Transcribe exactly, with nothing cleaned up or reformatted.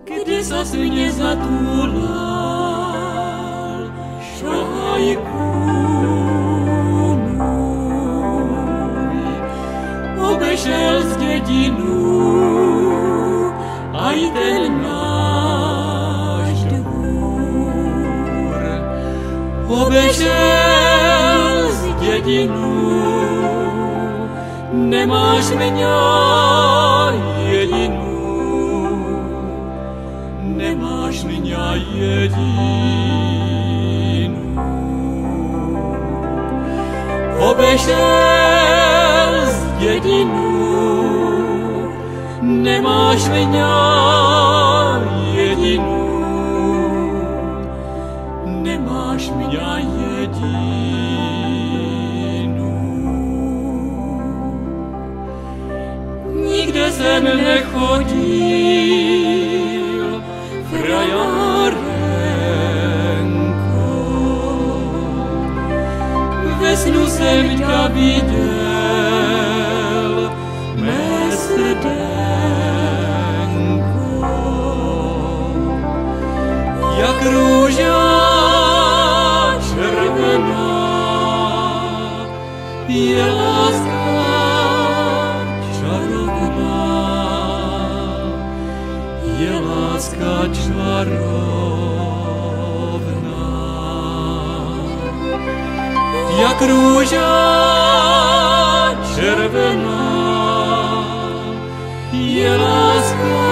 kde zas mě zatulal šajku můj. Obešel z dědinu a i ten náš dvůr. Obešel z dědinu, nemáš mě jedinu, nemáš mě jedinu. Obešel z dědinu, nemáš mě jedinu, nemáš mě jedinu. Nikde jsem nechodil, frajárenko, ve snu jsem tě viděl, mé srdenko. Jak růža červená je láska čarovná, je láska čarovná. Jak růža červená je láska